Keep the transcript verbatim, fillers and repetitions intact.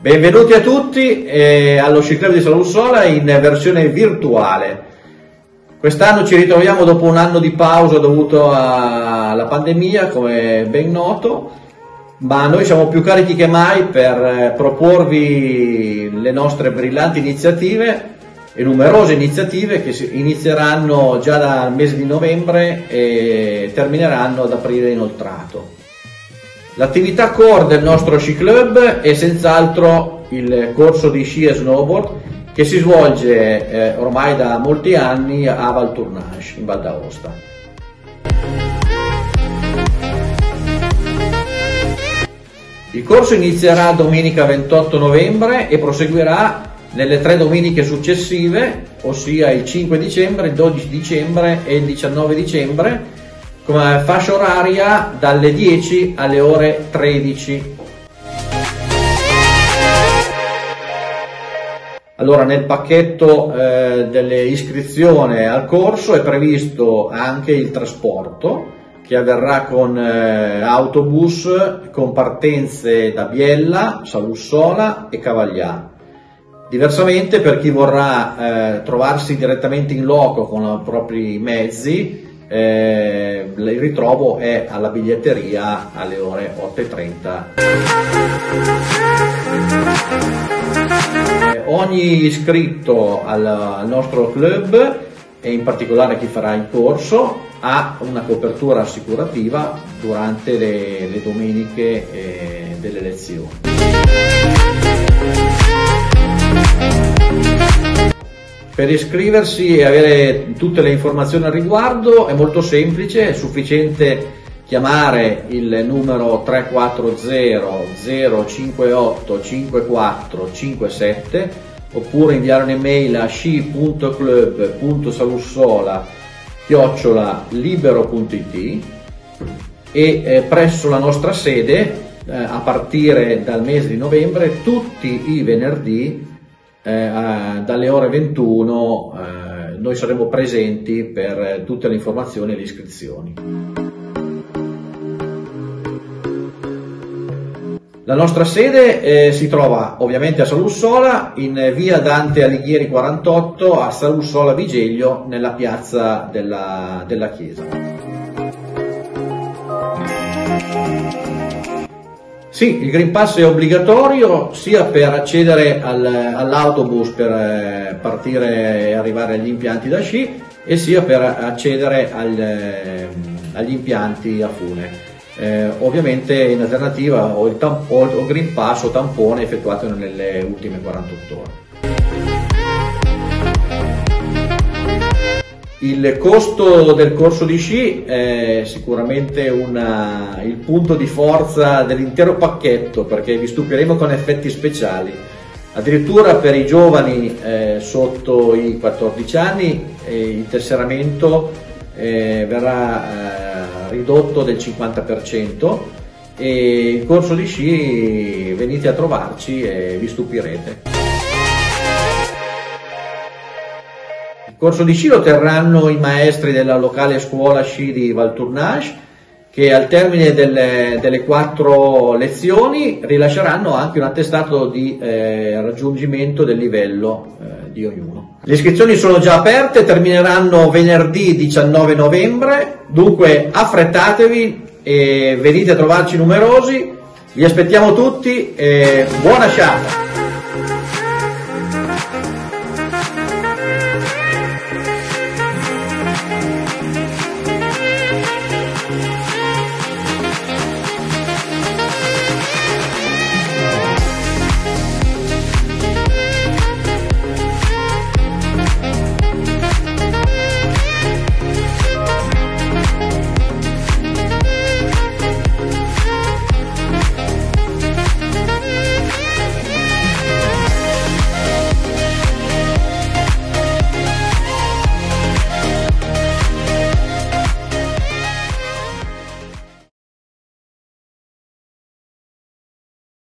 Benvenuti a tutti eh, allo Sci Club di Saluzzola in versione virtuale. Quest'anno ci ritroviamo dopo un anno di pausa dovuto alla pandemia, come ben noto, ma noi siamo più carichi che mai per eh, proporvi le nostre brillanti iniziative e numerose iniziative che inizieranno già dal mese di novembre e termineranno ad aprile inoltrato. L'attività core del nostro Sci Club è senz'altro il corso di sci e snowboard che si svolge eh, ormai da molti anni a Valtournage, in Val d'Aosta. Il corso inizierà domenica ventotto novembre e proseguirà nelle tre domeniche successive, ossia il cinque dicembre, il dodici dicembre e il diciannove dicembre, con fascia oraria dalle dieci alle ore tredici. Allora, nel pacchetto eh, delle iscrizioni al corso è previsto anche il trasporto, che avverrà con eh, autobus con partenze da Biella, Saluzzola e Cavaglià. Diversamente, per chi vorrà eh, trovarsi direttamente in loco con i propri mezzi, Eh, il ritrovo è alla biglietteria alle ore otto e trenta. Eh, ogni iscritto al, al nostro club, e in particolare chi farà il corso, ha una copertura assicurativa durante le, le domeniche eh, delle lezioni. Per iscriversi e avere tutte le informazioni al riguardo è molto semplice, è sufficiente chiamare il numero tre quattro zero zero cinque otto cinque quattro cinque sette oppure inviare un'email a sci punto club punto saluzzola chiocciola libero punto it e eh, presso la nostra sede eh, a partire dal mese di novembre tutti i venerdì Eh, dalle ore ventuno eh, noi saremo presenti per tutte le informazioni e le iscrizioni. La nostra sede eh, si trova ovviamente a Saluzzola, in via Dante Alighieri quarantotto a Saluzzola Vigeglio, nella piazza della, della chiesa. Sì, il Green Pass è obbligatorio sia per accedere al, all'autobus per eh, partire e arrivare agli impianti da sci e sia per accedere al, eh, agli impianti a fune. Eh, ovviamente in alternativa o il, o il Green Pass o tampone effettuato nelle ultime quarantotto ore. Il costo del corso di sci è sicuramente una, il punto di forza dell'intero pacchetto, perché vi stupiremo con effetti speciali. Addirittura per i giovani eh, sotto i quattordici anni eh, il tesseramento eh, verrà eh, ridotto del cinquanta per cento e il corso di sci venite a trovarci e vi stupirete. Il corso di sci lo terranno i maestri della locale scuola sci di Valtournage, che al termine delle, delle quattro lezioni rilasceranno anche un attestato di eh, raggiungimento del livello eh, di ognuno. Le iscrizioni sono già aperte, termineranno venerdì diciannove novembre, dunque affrettatevi e venite a trovarci numerosi. Vi aspettiamo tutti e buona sciata!